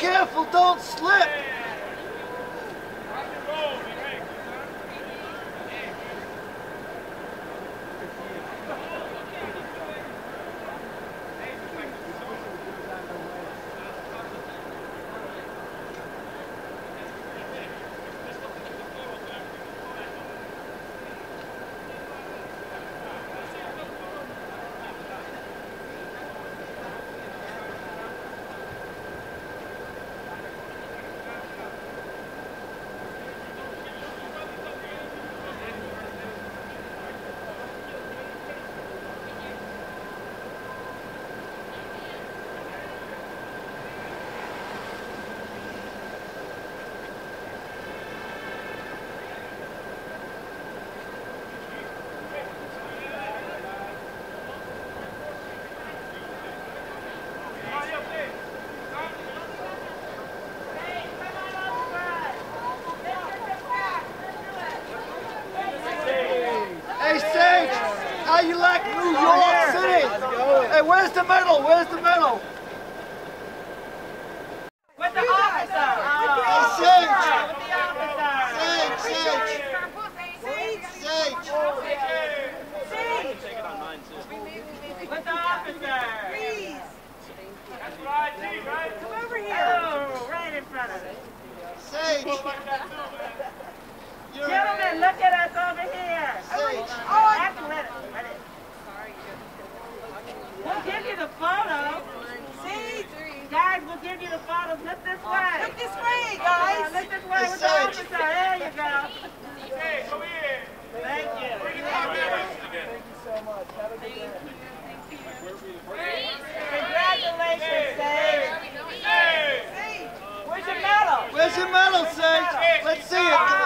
careful, don't slip. How you like New York City? Hey, where's the medal? Where's the medal? With the officer. Hey, Sage. With the officer. Sage. With the officer. Please. That's right, G, right? Come over here. Oh, right in front of it. Sage. Gentlemen, look at us over here. Sage. Oh, that's let it. We'll give you the photo. See? Guys, we'll give you the photos. Look this way. Look this way, guys. Look this way with the Sage. officer. There you go. Hey, come here. Thank you. Bring it out there. Thank you so much. Have a good day. Congratulations, Sage. Hey. Where's your medal? Where's your medal, Sage? Let's see it.